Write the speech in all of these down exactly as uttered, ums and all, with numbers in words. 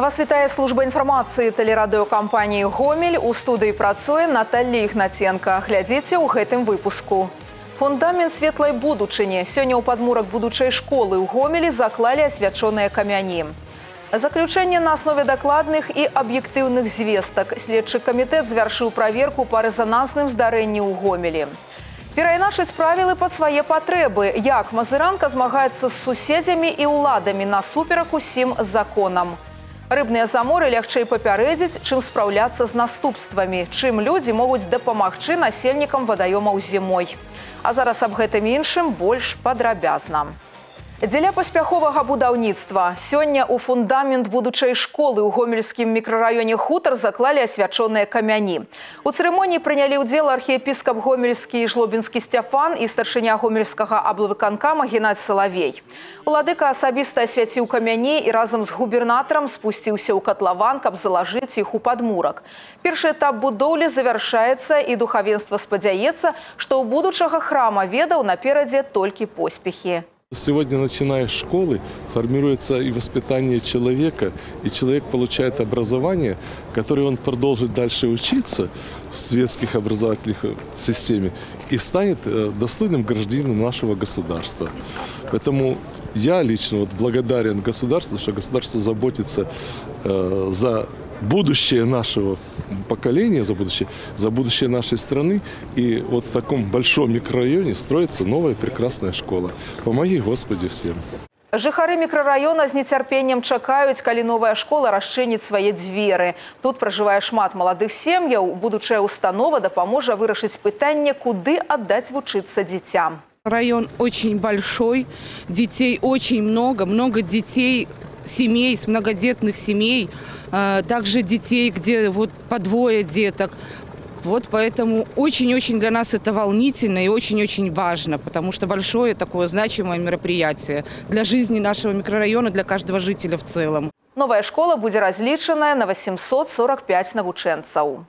Вас вітае служба інфармацыі тэлерадыёкампаніі «Гомель». У студыі працуе Наталья Ігнаценка. Глядзіце ў гэтым выпуску. Фундамент светлай будучыні. Сёння ў падмурак будучай школы ў Гомелі заклалі асвячоныя камяні. Заключэнне на аснове дакладных і аб'ектыўных звестак. Следчы камітэт завяршыў праверку па рэзанансным здарэнні ў Гомелі. Перайначыць правілы пад свае патрэбы. Як мазыранка змагаецца з суседзямі і ўладамі насуперак усім законам. Рыбныя заморы лягчэй папярэдзіць, чым спраўляцца з наступствамі, чым людзі могуць дапамагчы насельнікам вадаёмаў зімой. А зараз аб гэтым іншым больш падрабязна. Дзеля паспяховага будаўніцтва сёння ў фундамент будучай школы ў гомельскім мікрараёне Хутар заклалі асвячоныя камяні. У цырымоніі прынялі ўдзел архіепіскап гомельскі Жлобінскі Сцяфан і старшыня гомельскага аблвыканкама Геннадзь Салавей. Уладыка асабіста асвяціў камяні і разам з губернатарам спусціўся ў катлаван, каб залажыць іх у падмурак. Першы этап будоўлі завяршаецца, і духавенства спадзяецца, што ў будучага храма ведаў наперадзе толькі поспехі. Сегодня, начиная с школы, формируется и воспитание человека, и человек получает образование, которое он продолжит дальше учиться в светских образовательных системе и станет достойным гражданином нашего государства. Поэтому я лично вот благодарен государству, что государство заботится э, за будущее нашего поколения, за будущее, за будущее нашей страны. И вот в таком большом микрорайоне строится новая прекрасная школа. Помоги, Господи, всем. Жыхары мікрараёна з нецярпеннем чакаюць, калі новая школа расчыніць свае дзверы. Тут пражывае шмат маладых сем'яў. Будучая установа дапаможа вырашыць пытанне, куды аддаць вучыцца дзіцям. Район очень большой, детей очень много, много детей, семей, с многодетных семей, также детей, где вот по двое деток. Вот поэтому очень-очень для нас это волнительно и очень-очень важно, потому что большое такое значимое мероприятие для жизни нашего микрорайона, для каждого жителя в целом. Новая школа будзе разлічаная на восемьсот сорок пять навучэнцаў.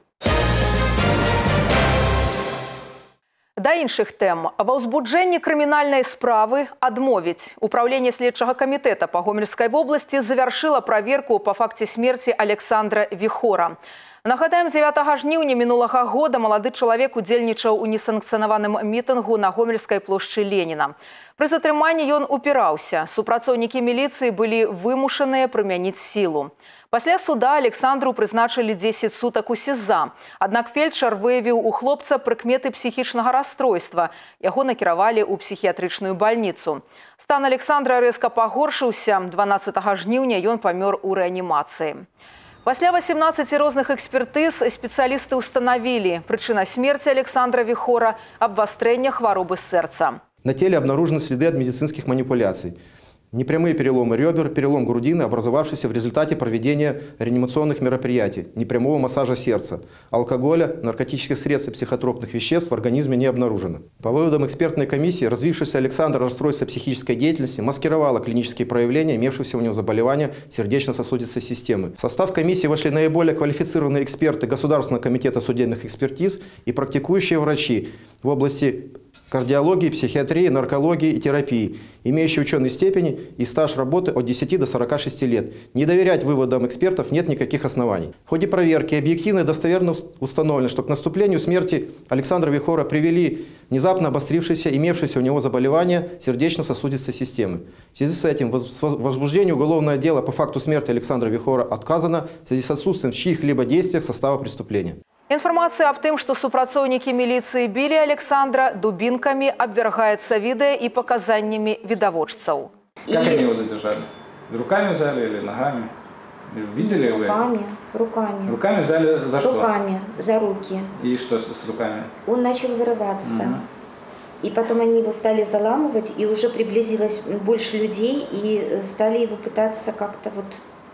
Да іншых тэм. Ва ўзбуджэнні крымінальнай справы адмовіць. Управленне следчага камітэта па Гомельскай вобласці завяршыла праверку па факце смерці Александра Вихора. Нагадаем, дзевятага жніўня мінулага года малады чалавек удзельнічаў у несанкцыянаваным мітынгу на Гомельскай плошчы Леніна. Пры затрыманні ён упіраўся. Супрацоўнікі міліцыі былі вымушаныя прымяніць сілу. Пасля суда Александру прызначылі дзесяць сутак у СІЗА. Аднак фельчар выявіў у хлопца прыкметы псіхічнага расстройства. Яго накіравалі ў псіхіятрычную бальніцу. Стан Александра рэзка пагоршыўся. дванаццатага жніўня ён памёр у рэанімацыі. Пасля восемнадцати розных экспертыз спецыялісты ўстанавілі прычына смерти Александра Вихора – абвастрэння хваробы сэрца. На теле обнаружены следы от медицинских манипуляций. Непрямые переломы ребер, перелом грудины, образовавшийся в результате проведения реанимационных мероприятий, непрямого массажа сердца. Алкоголя, наркотических средств и психотропных веществ в организме не обнаружено. По выводам экспертной комиссии, развившийся Александр расстройство психической деятельности маскировало клинические проявления имевшегося у него заболевания сердечно-сосудистой системы. В состав комиссии вошли наиболее квалифицированные эксперты Государственного комитета судебных экспертиз и практикующие врачи в области кардиологии, психиатрии, наркологии и терапии, имеющие ученые степени и стаж работы от десяти до сорока шести лет. Не доверять выводам экспертов нет никаких оснований. В ходе проверки объективно и достоверно установлено, что к наступлению смерти Александра Вихора привели внезапно обострившееся, имевшееся у него заболевание сердечно-сосудистой системы. В связи с этим возбуждение уголовного дела по факту смерти Александра Вихора отказано в связи с отсутствием в чьих-либо действиях состава преступления. Информация об том, что супрацоўнікі милиции били Александра дубинками, обвергается видео и показаниями видоводцев. Как они его задержали? Руками взяли или ногами? Видели вы? Руками, руками. Руками взяли за что? Руками, за руки. И что с, с руками? Он начал вырываться. Угу. И потом они его стали заламывать, и уже приблизилось больше людей, и стали его пытаться как-то вот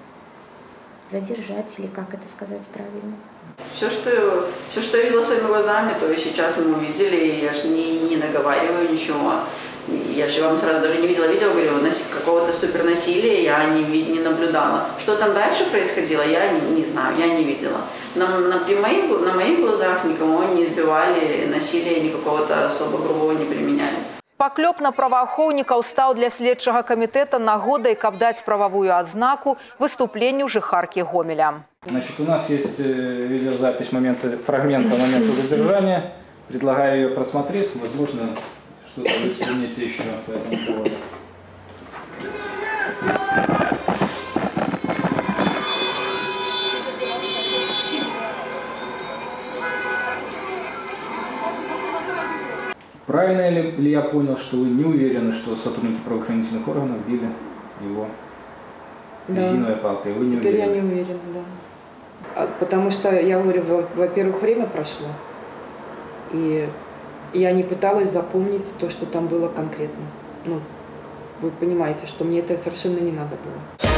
задержать, или как это сказать правильно. Все что, все, что я видела своими глазами, то и сейчас мы увидели, и я же не, не наговариваю ничего. Я же вам сразу даже не видела видео, говорю, какого-то супернасилия я не, не наблюдала. Что там дальше происходило, я не, не знаю, я не видела. На, на, при моих, на моих глазах никого не избивали, насилия никакого-то особо грубого не применяли. Паклёп на праваахоўнікаў стаў для следчага камітэта нагодай, каб даць прававую адзнаку выступленню жыхаркі Гомеля. Значит, у нас есть видеозапись момента, фрагмента момента задержания. Предлагаю ее просмотреть. Возможно, что-то вы вспомните еще по этому поводу. Правильно ли, ли я понял, что вы не уверены, что сотрудники правоохранительных органов били его да. резиновой палкой? Вы не Теперь уверены? я не уверена, да. А, потому что, я говорю, во-первых, время прошло, и я не пыталась запомнить то, что там было конкретно. Ну, вы понимаете, что мне это совершенно не надо было.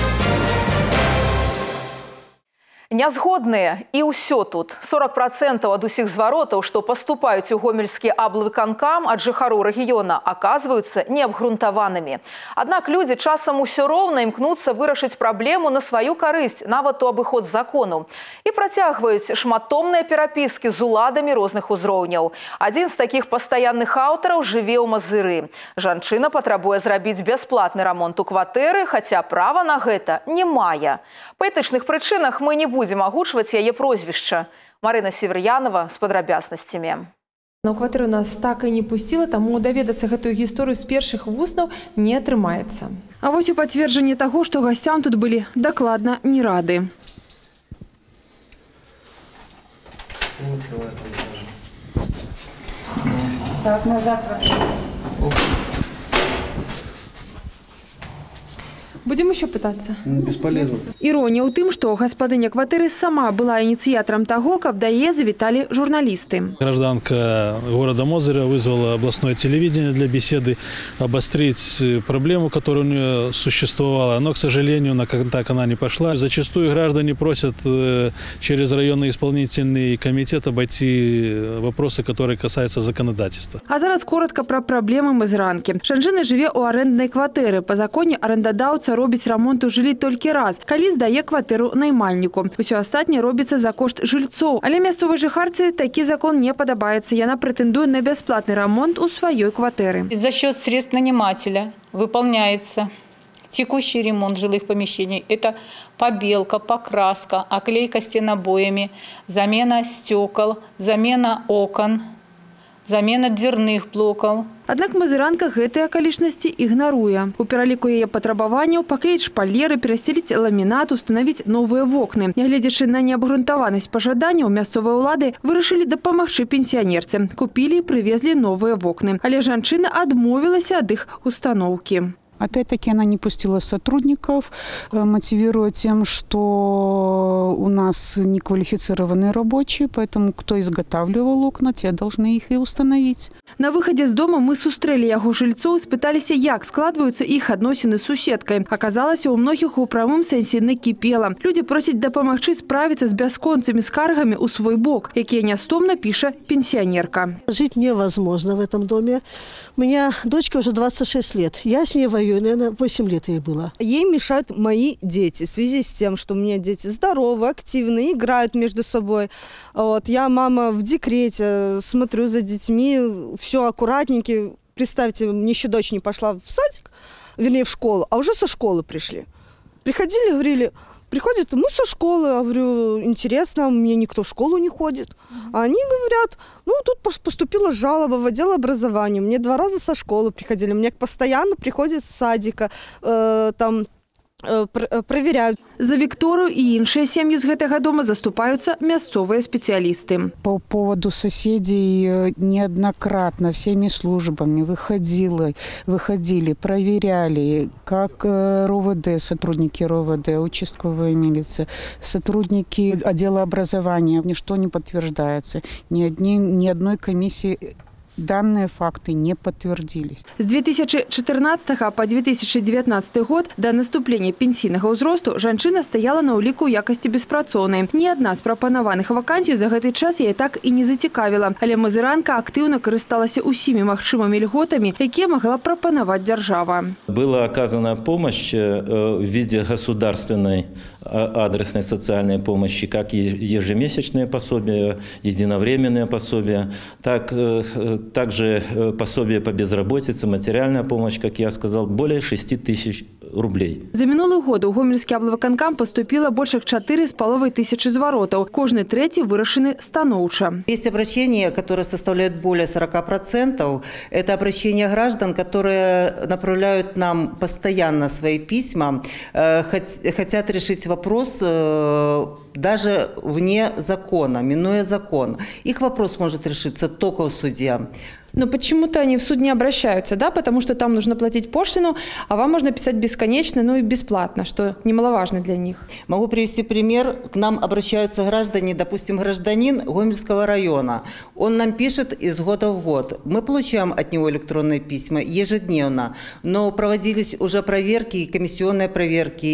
Нязгодныя і ўсё тут. сорок процентов ад усіх зваротаў, што паступаюць у гомельскі аблвыканкам ад жыхароў рэгіёна, аказваюцца неабгрунтаванымі. Аднак людзі часам усё роўна імкнуцца вырашыць праблему на сваю карысць, нават у абыход закону. І працягваюць шматтомныя перапіскі з уладамі розных узроўняў. Адзін з такіх пастаянных аўтараў жыве ў Мазыры. Жанчына патрабуе зрабіць бясплатны рамонт у кватэры, хаця права на гэта не мае. Па этычных прычынах мы не будем агучваць яе прозвішча. Марына Север'янова з падрабязнасцямі. На кватэру нас так і не пусціла, таму даведацца гэтую гісторыю з першых вуснаў не атрымаецца. А вось у пацверджанне таго, што гасцям тут былі дакладна не рады. Так, назад. Будем еще пытаться? Бесполезно. Ирония ў тым, што гаспадыня кватэры сама была инициатором того, каб да яе завіталі журналисты. Гражданка города Мозыря вызвала областное телевидение для беседы, обострить проблему, которая у нее существовала. Но, к сожалению, так она не пошла. Зачастую граждане просят через районный исполнительный комитет обойти вопросы, которые касаются законодательства. А зараз коротко про проблемы Мазыранкі. Жанчына жыве ў арэнднай кватэры. Па законе арендадаўца робіць рамонт у жыллі толькі раз, калі здае кватэру наймальніку. Усё астатняе робіцца за кошт жыльцоў. Але мясцовай жыхарцы такі закон не падабаецца. Яна прэтэндуе на бясплатны рамонт у сваёй кватэры. За счет средств нанимателя выполняется текущий ремонт жилых помещений. Это побелка, покраска, оклейка стенобоями, замена стекол, замена окон, замена дверных блоков. Аднак Мазыранка гэтыя акалічнасці ігнаруе. У пераліку яе патрабаванняў паклеіць шпалеры, перасцеліць ламінат, устанавіць новыя вокны. Нягледзячы на неабгрунтаванасць пажаданняў, мясцовыя ўлады вырашылі дапамагчы пенсіянерцы. Купілі і прывезлі новыя вокны. Але жанчына адмовілася ад іх устаноўкі. Опять-таки она не пустила сотрудников, мотивируя тем, что у нас неквалифицированные рабочие, поэтому кто изготавливал окна, те должны их и установить. На выходе з дома мы сустрэлі яго жыльцоў, спыталіся, як складваюцца іх адносіны з суседкай. Аказалася, у многіх у прамым сэнсе накіпела. Людзі просяць дапамагчы справіцца з бясконцымі скаргамі ў свой бок, якія нястомна піша пенсионерка. Жить невозможно в этом доме. У меня дочка уже двадцать шесть лет. Я с ней воюю, наверное, восемь лет ей было. Ей мешают мои дети в связи с тем, что у меня дети здоровые, активные, играют между собой. Вот. Я мама в декрете, смотрю за детьми, все аккуратненько. Представьте, мне еще дочь не пошла в садик, вернее в школу, а уже со школы пришли. Приходили, говорили, приходят, мы со школы, я говорю, интересно, мне никто в школу не ходит. А они говорят, ну тут поступила жалоба в отдел образования, мне два раза со школы приходили, мне постоянно приходят с садика, э, там, проверяют. За Викторию и іншыя сем'і з гэтага дома заступаюцца мясцовыя специалисты. По поводу соседей неоднократно всеми службами выходили, выходили, проверяли, как РОВД, сотрудники РОВД, участковая милиция, сотрудники отдела образования. Ничто не подтверждается. Ни, одни, ни одной комиссии данные факты не подтвердились. С две тысячи четырнадцатого по две тысячи девятнадцатый год до наступления пенсійнага ўзросту жанчына стаяла на ўліку якасці беспрацоўнай. Ні адна з прапанаваных вакансій за гэты час яе так і не зацікавіла. Але Мазыранка актыўна карысталася усімі магчымымі льготамі, якія магла прапанаваць дзяржава. Была оказана помощь в виде государственной адресной социальной помощи, как ежемесячные пособия, единовременные пособия, так, также пособие по безработице, материальная помощь, как я сказал, более шести тысяч рублей. За минулый год у Гомельский облвыканкам поступило больше четыре с половиной тысячи зворотов. Каждый третий вырашены станоуча. Есть обращения, которые составляют более сорока процентов. Это обращения граждан, которые направляют нам постоянно свои письма, хотят решить вопрос даже вне закона, минуя закон. Их вопрос может решиться только в суде. Но почему-то они в суд не обращаются, да, потому что там нужно платить пошлину, а вам можно писать бесконечно, ну и бесплатно, что немаловажно для них. Могу привести пример. К нам обращаются граждане, допустим, гражданин Гомельского района. Он нам пишет из года в год. Мы получаем от него электронные письма ежедневно, но проводились уже проверки, и комиссионные проверки,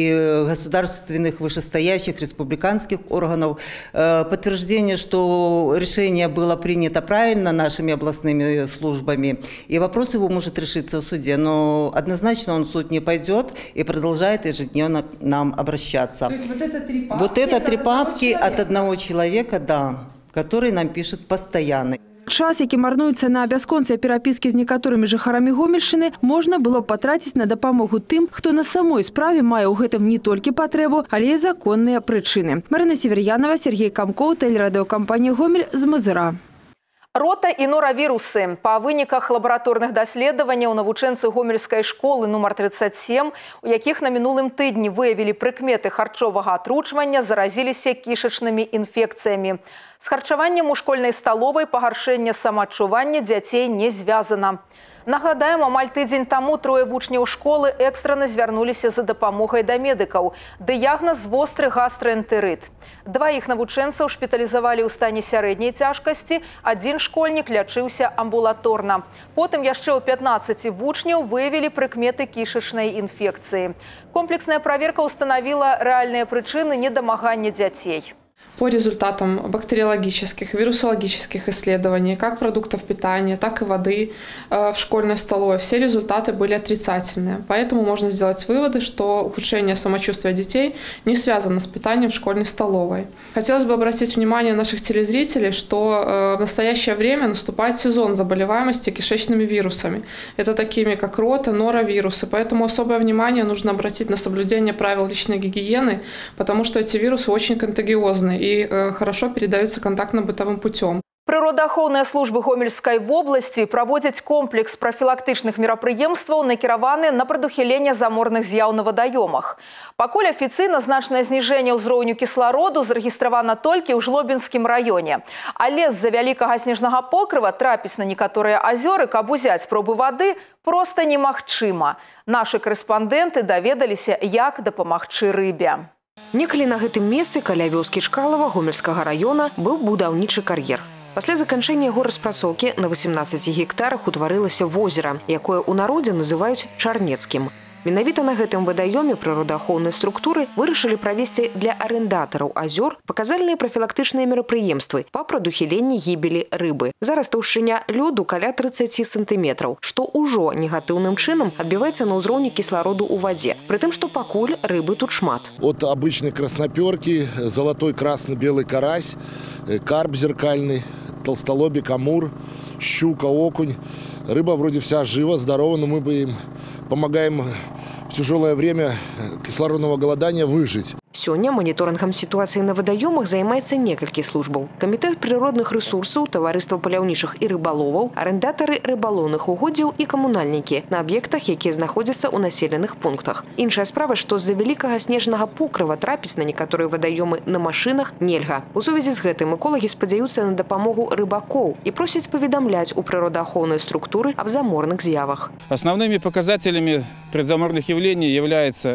и государственных вышестоящих республиканских органов. Подтверждение, что решение было принято правильно нашими областными службами, и вопрос его может решиться в суде, но однозначно он в суд не пойдет и продолжает ежедневно к нам обращаться. То есть вот это три папки, вот это три одного папки человека? от одного человека, да, который нам пишет постоянно. Час, який марнуецца на бясконцыя перапіскі з некаторымі жыхарамі Гомельшчыны, можна было патраціць на дапамогу тым, хто на самой справе мае ў гэтым не толькі патрэбу, але і законныя прычыны. Марина Северьянова, Сергей Комкоў, тэлерадыёкампанія «Гомель» з Мазыра. Рота і норавірусы. Па выніках лабараторных даследаванняў навучэнцы гомельскай школы нумар тридцать семь, у якіх на мінулым тыдні выявілі прыкметы харчовага атручвання, заразіліся кішачнымі інфекцыямі. З харчаваннем у школьнай сталовай пагаршэння самаадчування дзяцей не звязана. Нагадаем, амаль тыдзень таму трое вучняў школы экстрана звярнуліся за дапамогай да медыкаў. Дыягназ востры гастраэнтэрыт. Дваіх навучэнцаў шпіталізавалі ў стане сярэдняй цяжкасці, адзін школьнік лячыўся амбулаторна. Потым яшчэ ў пятнаццаці вучняў выявілі прыкметы кішачнай інфекцыі. Комплексная праверка ўстанавіла рэальныя прычыны недамагання дзяцей. По результатам бактериологических, вирусологических исследований, как продуктов питания, так и воды в школьной столовой, все результаты были отрицательные. Поэтому можно сделать выводы, что ухудшение самочувствия детей не связано с питанием в школьной столовой. Хотелось бы обратить внимание наших телезрителей, что в настоящее время наступает сезон заболеваемости кишечными вирусами. Это такими, как рота, норовирусы. Поэтому особое внимание нужно обратить на соблюдение правил личной гигиены, потому что эти вирусы очень контагиозны и хорошо передаются контактно-бытовым путем. Прыродаахоўныя службы Гомельскай вобласці праводзяць комплекс прафілактычных мерапрыемстваў, накіраваны на прадухіленне заморных з'яў на вадаёмах. Пакуль афіцыйна значнае зніжэнне ўзроўню кіслароду зарэгістравана толькі ў Жлобінскім раёне. Але з-за вялікага снежнага покрыва трапіць на некаторыя азёры, каб узяць пробы вады, проста немагчыма. Нашы корэспандэнты даведаліся, як дапамагчы рыбе. Некалі на гэтым месцы каля вёскі Чкалова Гомельскага раёна быў будаўнічы кар'ер. Пасля заканчэння яго распрацоўкі на восемнадцати гектарах утварылася возера, якое ў народзе называюць Чарнецкім. Менавіта на гэтым вадаёме прыродаахоўныя структуры вырашылі правесці для арендатараў азёр паказальныя прафілактычныя мерапрыемствы па прадухіленні гібелі рыбы. Зараз таўшчыня лёду каля тридцати сантиметраў, што ўжо негатыўным чынам адбіваецца на ўзроўні кіслароду ў вадзе. Прытым, што пакуль рыбы тут шмат. От обычной красноперки, золотой, красный, белый карась, карп зеркальный, толстолобик, амур, щука, окунь. Рыба вроде вся жива, здорова, но мы бы им помогаем в тяжелое время кислородного голодания выжить. Сёння моніторынгам сітуацыі на вадаёмах займаецца некалькі службаў. Камітэт прыродных рэсурсаў, таварыства паляўнічых і рыбаловаў, арендатары рыбалоўных угоддзяў і камунальнікі на аб'ектах, якія знаходзяцца ў населеных пунктах. Іншая справа, што з-за вялікага снежнага покрыва трапіць на некаторыя вадаёмы на машынах нельга. У сувязі з гэтым эколагі спадзяюцца на дапамогу рыбакоў і просяць паведамляць у прыродаахоўныя структуры аб заморных з'явах. Основными показателями предзаморных явлений является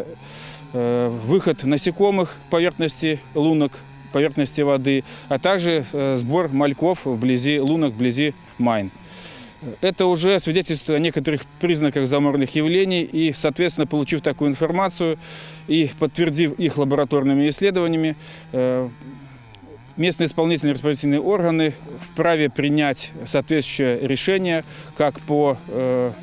выход насекомых к поверхности лунок, поверхности воды, а также сбор мальков вблизи лунок, вблизи майн. Это уже свидетельствует о некоторых признаках заморных явлений, и, соответственно, получив такую информацию и подтвердив их лабораторными исследованиями, местные исполнительные распорядительные органы вправе принять соответствующее решение как по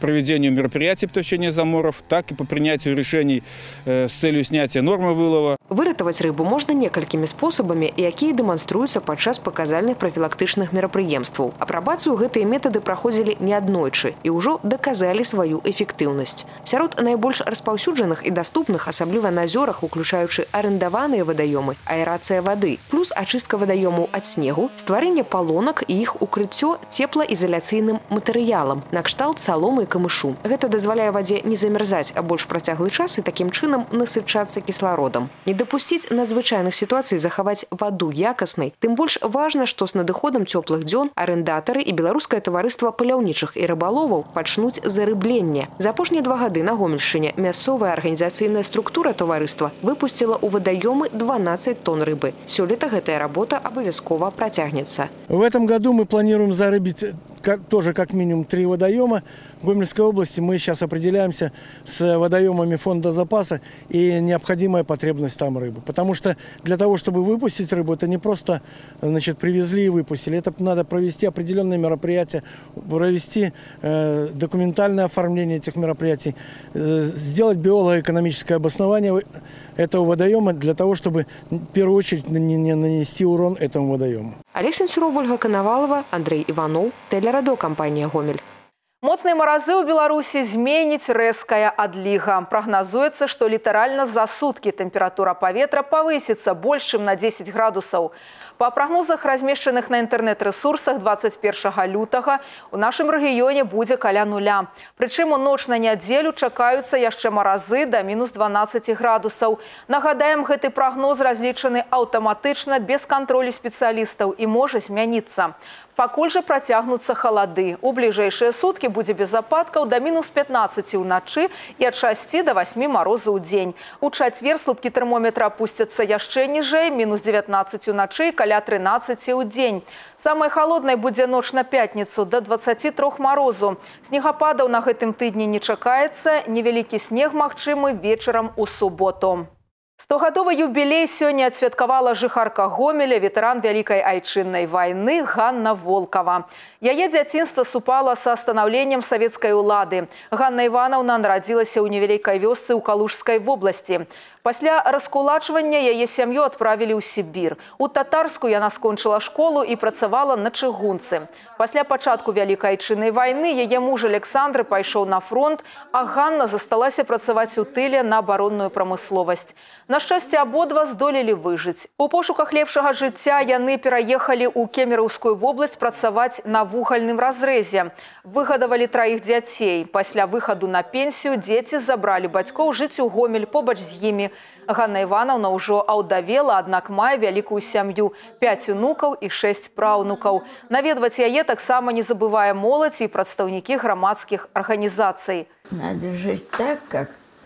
проведению мероприятий по тушению заморов, так и по принятию решений э, с целью снятия нормы вылова. Выратаваць рыбу можна некалькімі спосабамі, якія дэманструюцца падчас паказальных прафілактычных мерапрыемстваў. Апрабацыю гэтыя метады праходзілі не аднойчы і ўжо даказалі сваю эфектыўнасць. Сярод найбольш распаўсюджаных і даступных, асабліва на азёрах, уключаючы арендаваныя вадаёмы, аэрацыя вады, плюс ачыстка вадаёмаў ад снегу, стварэнне палонак і іх укрыццё цеплаізаляцыйным матэрыялам, накшталт саломы і камышу. Гэта дазваляе вадзе не замярзаць, а больш працяглы час і такім чынам насычацца кіслародам. Не дапусціць надзвычайных сітуацый захаваць ваду якаснай, тым больш важна, што з надыходам цёплых дзён арендатары і беларускае таварыства паляўнічых і рыбаловаў пачнуць зарыбленне. За апошнія два гады на Гомельшчыне мясцовая арганізацыйная структура таварыства выпусціла ў вадаёмы дванаццаць тонн рыбы. Сёлета гэтая работа абавязкова працягнецца. В этом году мы планируем зарыбить тоже как минимум три водоема. В Гомельской области мы сейчас определяемся с водоемами фонда запаса и необходимая потребность там рыбы. Потому что для того, чтобы выпустить рыбу, это не просто, значит, привезли и выпустили. Это надо провести определенные мероприятия, провести э, документальное оформление этих мероприятий, э, сделать биолого-экономическое обоснование этого водоема для того, чтобы в первую очередь не, не нанести урон этому водоему. Олег Сенцюров, Ольга Коновалова, Андрей Иванов, телерадиокомпания «Гомель». Моцныя маразы ў Беларусі зменіць рэзкая адліга. Прагназуецца, што літаральна за суткі тэмпература паветра павысіцца больш, чым на дзесяць градусаў. Па прагнозах, размешчаных на інтэрнэт-рэсурсах, дваццаць першага лютага у нашым рэгіёне будзе каля нуля. Прычым у ноч на нядзелю чакаюцца яшчэ маразы да мінус дванаццаці градусаў. Нагадаем, гэты прагноз разлічаны аўтаматычна без кантролю спецыялістаў і можа змяніцца. Пакуль жа працягнуцца халады. У бліжэйшыя суткі будзе без ападкаў да мінус пятнаццаці ўначы і ад шасці да васьмі марозу ў дзень. У чацвер слупкі тэрмометра апусцяцца яшчэ ніжэй, мінус дзевятнаццаць уначы і каля трынаццаці ў дзень. Самай халоднай будзе ноч на пятніцу да дваццаці трох марозу. Снегападаў на гэтым тыдні не чакаецца, невялікі снег магчымы вечарам у суботу. Стогадовы юбілей сёння адсвяткавала жыхарка Гомеля, ветэран Вялікай айчыннай вайны Ганна Волкова. Яе дзяцінства супала са станаўленнем савецкай улады. Ганна Іванаўна нарадзілася ў невялікай вёсцы ў Калужскай вобласці. Пасля раскулачвання яе сям'ю адправілі ў Сібір. У Татарску яна скончыла школу і працавала на чыгунцы. Пасля пачатку Вялікай айчыннай вайны яе муж Александр пайшоў на фронт, а Ганна засталася працаваць у тыле на абаронную прамысловасць. На шчасце, абодва здолелі выжыць. У пошуках лепшага жыцця яны пераехалі ў Кемераўскую вобласць працаваць на вугальным разрэзе. Выгадавалі траіх дзяцей. Пасля выхаду на пенсію дзеці забралі бацькоў жыць у Гомель побач з імі. Ганна Іванаўна ўжо аўдавела, аднак мае вялікую сям'ю, пяць унукаў і шэсць праўнукаў. Наведваць яе таксама не забывае моладзь і прадстаўнікі грамадскіх арганізацый. Надо жить так, как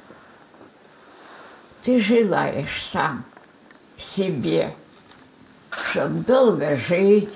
ты желаешь сам себе, чтобы долго жить,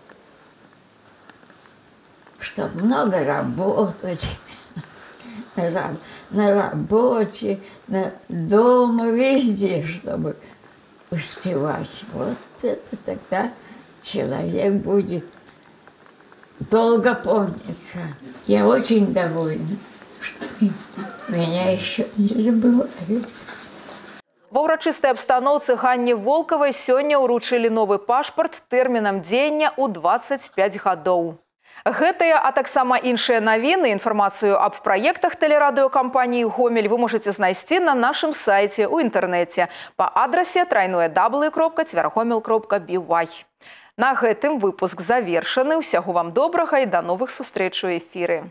чтобы много работать. На, на работе, на дома, везде, чтобы успевать. Вот это тогда человек будет долго помниться. Я очень довольна, что меня еще не забывают. Ва ўрачыстай абстаноўцы Ганне Волкавай сёння ўручылі новы пашпарт тэрмінам дзеяння ў дваццаць пяць гадоў. Гэтыя, а таксама іншыя навіны, інфармацыю аб праектах тэлерадыёкампаніі «Гомель» вы можаце знайсці на нашым сайце ў інтэрнэце па адрасе трайное дабл ю кропка цвяргомел кропка би вай. На гэтым выпуск завершаны. Усяго вам добрага і да новых сустрэч у эфіры.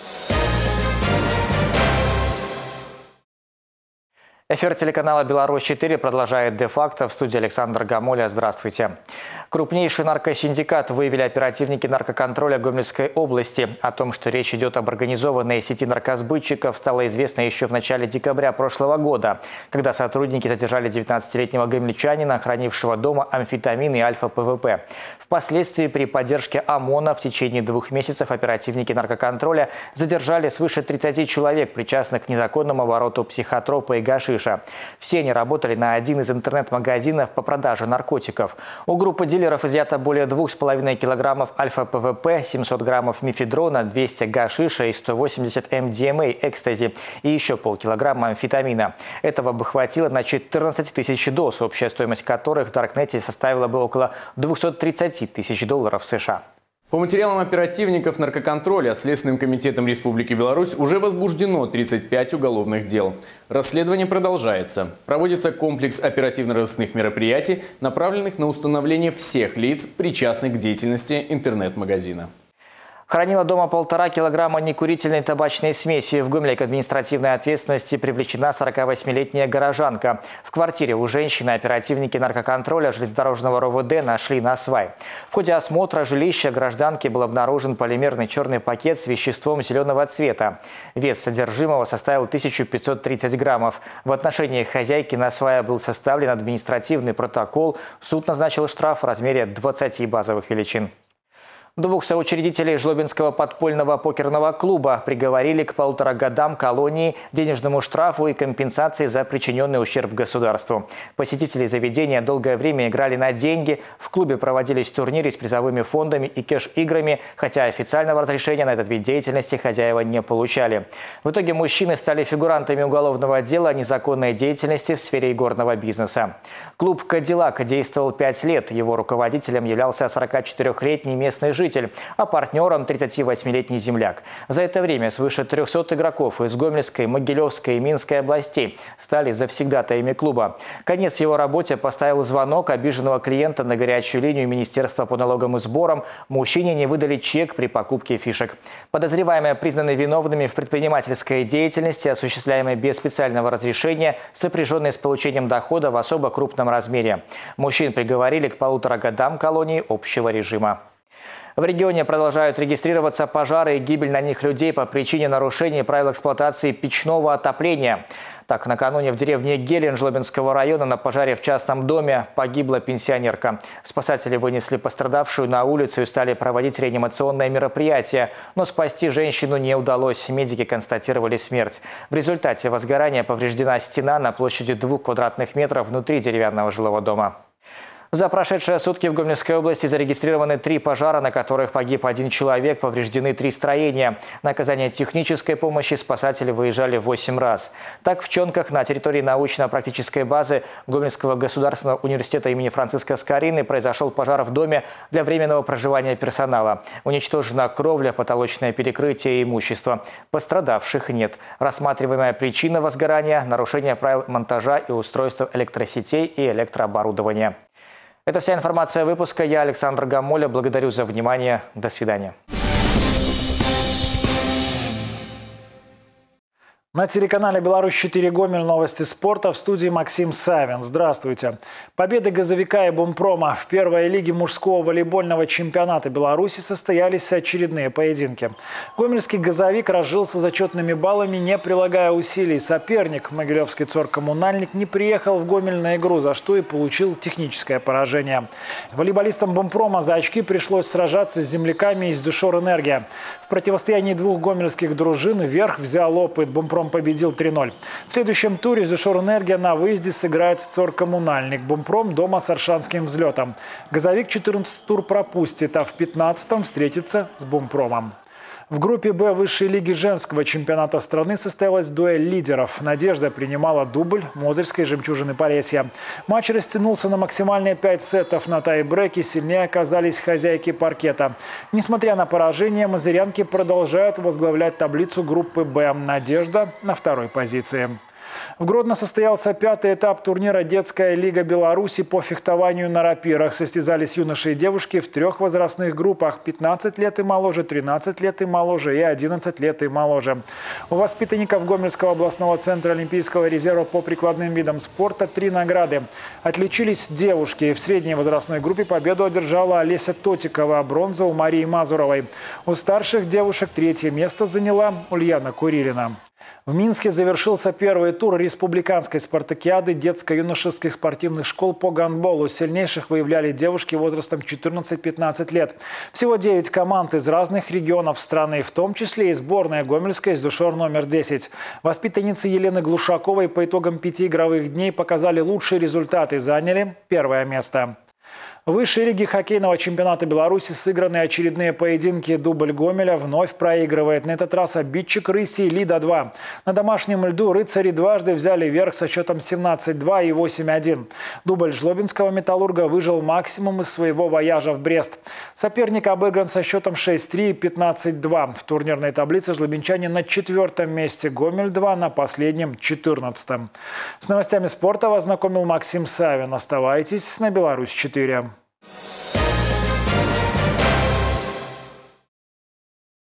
Эфир телеканала «Беларусь четыре» продолжает де-факто. В студии Александр Гамоля. Здравствуйте. Крупнейший наркосиндикат выявили оперативники наркоконтроля Гомельской области. О том, что речь идет об организованной сети наркосбытчиков, стало известно еще в начале декабря прошлого года, когда сотрудники задержали девятнадцатилетнего гомельчанина, хранившего дома амфетамин и альфа-ПВП. Впоследствии при поддержке ОМОНа в течение двух месяцев оперативники наркоконтроля задержали свыше тридцати человек, причастных к незаконному обороту психотропа и гашиша. Гашиша. Все они работали на один из интернет-магазинов по продаже наркотиков. У группы дилеров изъято более двух с половиной килограммов альфа-ПВП, семьсот граммов мефедрона, двести гашиша и сто восемьдесят эм ди эм эй экстази и еще полкилограмма амфетамина. Этого бы хватило на четырнадцать тысяч доз, общая стоимость которых в Даркнете составила бы около двухсот тридцати тысяч долларов США. По материалам оперативников наркоконтроля Следственным комитетом Республики Беларусь уже возбуждено тридцать пять уголовных дел. Расследование продолжается. Проводится комплекс оперативно-розыскных мероприятий, направленных на установление всех лиц, причастных к деятельности интернет-магазина. Хранила дома полтора килограмма некурительной табачной смеси. В Гомеле к административной ответственности привлечена сорокавосьмилетняя горожанка. В квартире у женщины оперативники наркоконтроля железнодорожного РОВД нашли насвай. В ходе осмотра жилища гражданки был обнаружен полимерный черный пакет с веществом зеленого цвета. Вес содержимого составил тысячу пятьсот тридцать граммов. В отношении хозяйки насвая был составлен административный протокол. Суд назначил штраф в размере двадцати базовых величин. Двух соучредителей Жлобинского подпольного покерного клуба приговорили к полутора годам колонии, денежному штрафу и компенсации за причиненный ущерб государству. Посетители заведения долгое время играли на деньги. В клубе проводились турниры с призовыми фондами и кэш-играми, хотя официального разрешения на этот вид деятельности хозяева не получали. В итоге мужчины стали фигурантами уголовного дела о незаконной деятельности в сфере игорного бизнеса. Клуб «Кадиллак» действовал пять лет. Его руководителем являлся сорокачетырёхлетний местный житель. Житель, а партнером тридцативосьмилетний земляк. За это время свыше трёхсот игроков из Гомельской, Могилевской и Минской областей стали завсегдатаями клуба. Конец его работе поставил звонок обиженного клиента на горячую линию Министерства по налогам и сборам. Мужчине не выдали чек при покупке фишек. Подозреваемые признаны виновными в предпринимательской деятельности, осуществляемой без специального разрешения, сопряженной с получением дохода в особо крупном размере. Мужчин приговорили к полутора годам колонии общего режима. В регионе продолжают регистрироваться пожары и гибель на них людей по причине нарушений правил эксплуатации печного отопления. Так, накануне в деревне Гелен Жлобинского района на пожаре в частном доме погибла пенсионерка. Спасатели вынесли пострадавшую на улицу и стали проводить реанимационное мероприятие. Но спасти женщину не удалось. Медики констатировали смерть. В результате возгорания повреждена стена на площади двух квадратных метров внутри деревянного жилого дома. За прошедшие сутки в Гомельской области зарегистрированы три пожара, на которых погиб один человек, повреждены три строения. На оказание технической помощи спасатели выезжали восемь раз. Так, в Чонках на территории научно-практической базы Гомельского государственного университета имени Франциска Скорины произошел пожар в доме для временного проживания персонала. Уничтожена кровля, потолочное перекрытие и имущество. Пострадавших нет. Рассматриваемая причина возгорания – нарушение правил монтажа и устройства электросетей и электрооборудования. Это вся информация выпуска. Я, Александр Гамоля. Благодарю за внимание. До свидания. На телеканале «Беларусь четыре Гомель» новости спорта, в студии Максим Савин. Здравствуйте. Победы «Газовика» и «Бумпрома» в первой лиге мужского волейбольного чемпионата Беларуси состоялись очередные поединки. Гомельский «Газовик» разжился зачетными баллами, не прилагая усилий. Соперник, могилевский «Цоркоммунальник», не приехал в Гомель на игру, за что и получил техническое поражение. Волейболистам «Бумпрома» за очки пришлось сражаться с земляками из «Дюшор-Энергия». В противостоянии двух гомельских дружин верх взял опыт. «Бумпром» победил три ноль. В следующем туре «Дюшор-Энергия» на выезде сыграет с «Цоркоммунальник». «Бумпром» дома с Аршанским «Взлетом». «Газовик» четырнадцатый тур пропустит, а в пятнадцатом встретится с «Бумпромом». В группе «Б» высшей лиги женского чемпионата страны состоялась дуэль лидеров. «Надежда» принимала дубль Мозырской «Жемчужины Полесья». Матч растянулся на максимальные пять сетов. На тайбреке сильнее оказались хозяйки паркета. Несмотря на поражение, мозырянки продолжают возглавлять таблицу группы «Б». «Надежда» на второй позиции. В Гродно состоялся пятый этап турнира «Детская лига Беларуси» по фехтованию на рапирах. Состязались юноши и девушки в трех возрастных группах – пятнадцать лет и моложе, тринадцать лет и моложе и одиннадцать лет и моложе. У воспитанников Гомельского областного центра Олимпийского резерва по прикладным видам спорта три награды. Отличились девушки. В средней возрастной группе победу одержала Олеся Тотикова, а бронза у Марии Мазуровой. У старших девушек третье место заняла Ульяна Курилина. В Минске завершился первый тур республиканской спартакиады детско-юношеских спортивных школ по гандболу. Сильнейших выявляли девушки возрастом четырнадцать-пятнадцать лет. Всего девять команд из разных регионов страны, в том числе и сборная гомельская из ДЮШОР номер десять. Воспитанницы Елены Глушаковой по итогам пяти игровых дней показали лучшие результаты и заняли первое место. В высшей лиге хоккейного чемпионата Беларуси сыграны очередные поединки. Дубль Гомеля вновь проигрывает. На этот раз обидчик Рыси Лида-два. На домашнем льду рыцари дважды взяли верх со счетом семнадцать-два и восемь-один. Дубль жлобинского «Металлурга» выжил максимум из своего вояжа в Брест. Соперник обыгран со счетом шесть-три и пятнадцать-два. В турнирной таблице жлобинчане на четвертом месте. Гомель-два на последнем, четырнадцатом. С новостями спорта вас знакомил Максим Савин. Оставайтесь на Беларусь четыре.